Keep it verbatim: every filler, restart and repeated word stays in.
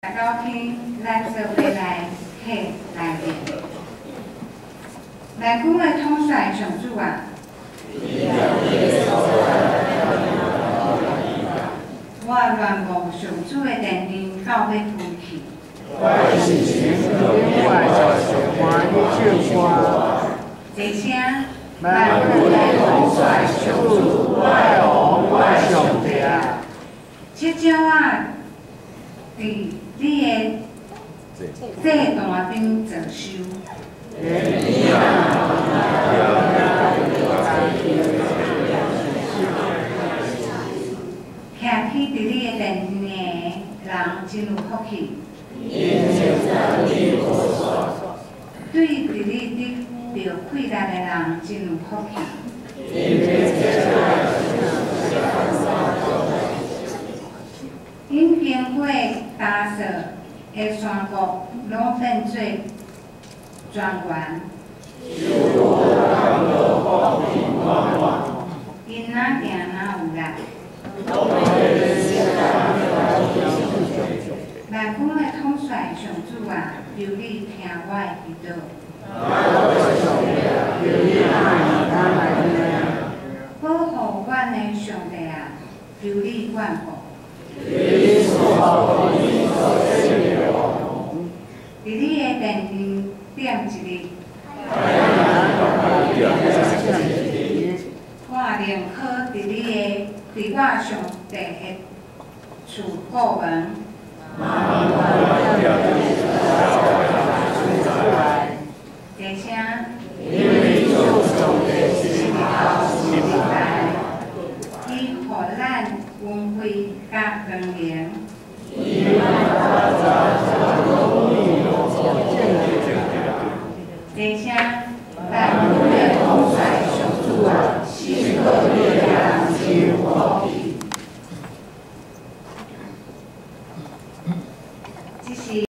到天，咱做伙来客来面。内宫的统帅上主啊！我愿望上主的殿堂到要枯去。 我心情永远是欢喜唱歌。 这声， 万古的统帅上主，我的王，我的上帝。 这鸟啊，伫你的祭坛顶坐收。徛起伫你的殿堂的人真有福气。对伫你得着快乐的人真有福气。因经过打扫的山谷，拢变做庄园。因哪行哪有力。内宫的统帅上主啊，求你听我的祈祷。保护阮的上帝啊，求你眷顾。伫你的殿堂点一日，我宁可伫你的伫我上帝的厝过门。